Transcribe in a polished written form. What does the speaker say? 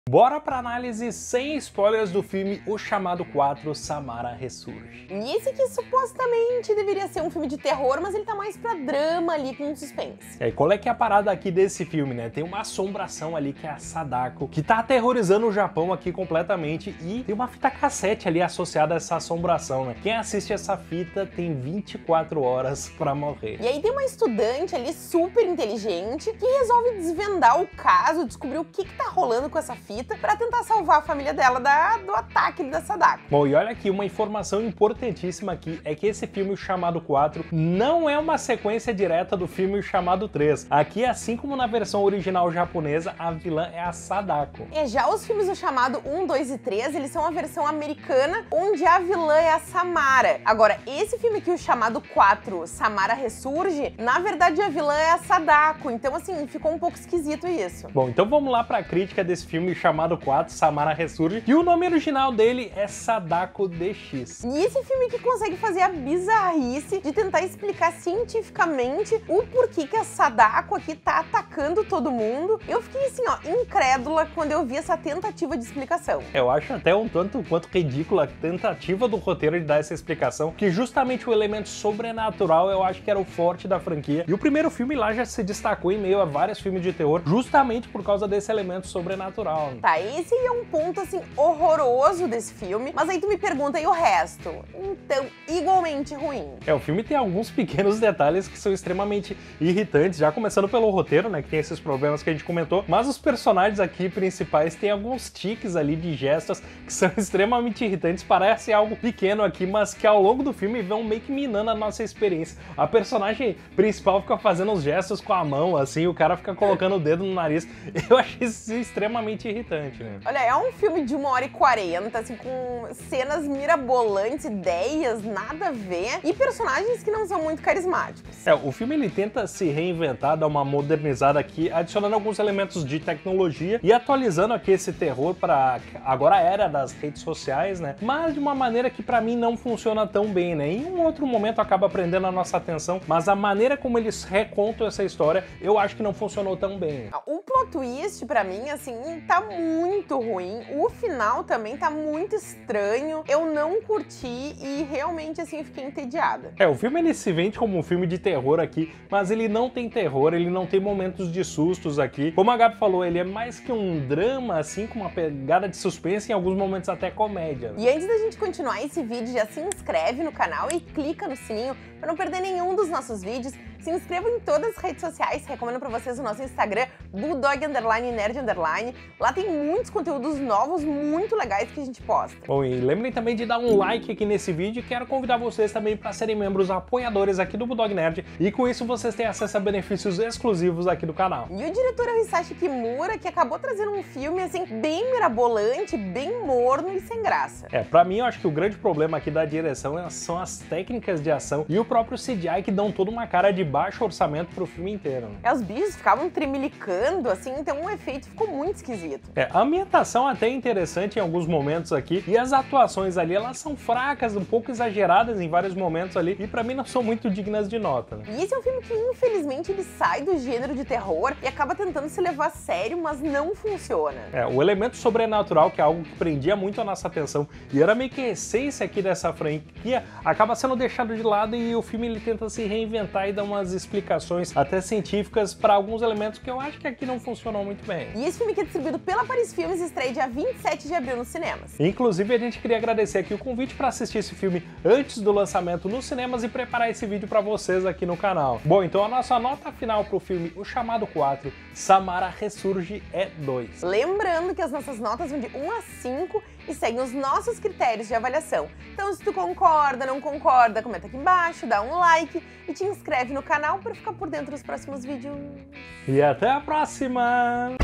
Bora pra análise sem spoilers do filme O Chamado 4, Samara Ressurge. E esse que supostamente deveria ser um filme de terror, mas ele tá mais pra drama ali, com suspense. E aí, qual é que é a parada aqui desse filme, né? Tem uma assombração ali que é a Sadako, que tá aterrorizando o Japão aqui completamente, e tem uma fita cassete ali associada a essa assombração, né? Quem assiste essa fita tem 24 horas pra morrer. E aí tem uma estudante ali super inteligente que resolve desvendar o caso, descobrir o que tá rolando com essa fita, pra tentar salvar a família dela do ataque da Sadako. Bom, e olha aqui, uma informação importantíssima aqui é que esse filme, O Chamado 4, não é uma sequência direta do filme O Chamado 3. Aqui, assim como na versão original japonesa, a vilã é a Sadako. Já os filmes O Chamado 1, 2 e 3, eles são a versão americana, onde a vilã é a Samara. Agora, esse filme aqui, O Chamado 4, Samara Ressurge, na verdade a vilã é a Sadako, então assim, ficou um pouco esquisito isso. Bom, então vamos lá pra crítica desse filme Chamado 4, Samara Ressurge, e o nome original dele é Sadako DX. E esse filme que consegue fazer a bizarrice de tentar explicar cientificamente o porquê que a Sadako aqui tá atacando todo mundo. Eu fiquei assim, ó, incrédula quando eu vi essa tentativa de explicação. Eu acho até um tanto quanto ridícula a tentativa do roteiro de dar essa explicação, que justamente o elemento sobrenatural eu acho que era o forte da franquia, e o primeiro filme lá já se destacou em meio a vários filmes de terror, justamente por causa desse elemento sobrenatural. Tá, esse é um ponto, assim, horroroso desse filme, mas aí tu me pergunta, e o resto? Então, igualmente ruim. O filme tem alguns pequenos detalhes que são extremamente irritantes, já começando pelo roteiro, né, que tem esses problemas que a gente comentou, mas os personagens aqui principais têm alguns tiques ali de gestos que são extremamente irritantes, parece algo pequeno aqui, mas que ao longo do filme vão meio que minando a nossa experiência. A personagem principal fica fazendo uns gestos com a mão, assim, o cara fica colocando o dedo no nariz. Eu achei isso extremamente irritante, né? Olha, é um filme de 1h40, assim, com cenas mirabolantes, ideias, nada a ver, e personagens que não são muito carismáticos. O filme ele tenta se reinventar, dar uma modernizada aqui, adicionando alguns elementos de tecnologia e atualizando aqui esse terror para agora a era das redes sociais, né? Mas de uma maneira que pra mim não funciona tão bem, né? Em um outro momento acaba prendendo a nossa atenção, mas a maneira como eles recontam essa história, eu acho que não funcionou tão bem. O plot twist, pra mim, assim, tá muito ruim. O final também tá muito estranho. Eu não curti e realmente, assim, fiquei entediada. O filme ele se vende como um filme de terror aqui, mas ele não tem terror, ele não tem momentos de sustos aqui. Como a Gabi falou, ele é mais que um drama, assim, com uma pegada de suspense e em alguns momentos até comédia, né? E antes da gente continuar esse vídeo, já se inscreve no canal e clica no sininho para não perder nenhum dos nossos vídeos. Se inscreva em todas as redes sociais, recomendo para vocês o nosso Instagram, Bulldog_Nerd_. Lá tem muitos conteúdos novos, muito legais que a gente posta. Bom, e lembrem também de dar um like aqui nesse vídeo, e quero convidar vocês também para serem membros apoiadores aqui do Bulldog Nerd, e com isso vocês têm acesso a benefícios exclusivos aqui do canal. E o diretor é o Hisashi Kimura, que acabou trazendo um filme, assim, bem mirabolante, bem morno e sem graça. Pra mim, eu acho que o grande problema aqui da direção são as técnicas de ação e o próprio CGI, que dão toda uma cara de baixo orçamento pro filme inteiro, né? Os bichos ficavam tremelicando, assim, então o efeito ficou muito esquisito. A ambientação até é interessante em alguns momentos aqui, e as atuações ali, elas são fracas, um pouco exageradas em vários momentos ali, e pra mim não são muito dignas de nota, né? E esse é um filme que, infelizmente, ele sai do gênero de terror e acaba tentando se levar a sério, mas não funciona. O elemento sobrenatural, que é algo que prendia muito a nossa atenção, e era meio que a essência aqui dessa franquia, acaba sendo deixado de lado, e o filme ele tenta se reinventar e dar umas explicações até científicas para alguns elementos que eu acho que aqui não funcionam muito bem. E esse filme que é distribuído pela Paris Filmes estreia dia 27 de abril nos cinemas. Inclusive, a gente queria agradecer aqui o convite para assistir esse filme antes do lançamento nos cinemas e preparar esse vídeo para vocês aqui no canal. Bom, então a nossa nota final pro filme O Chamado 4, Samara Ressurge é 2. Lembrando que as nossas notas vão de 1 a 5 e seguem os nossos critérios de avaliação. Então, se tu concorda, não concorda, comenta aqui embaixo, dá um like e te inscreve no canal para ficar por dentro dos próximos vídeos. E até a próxima!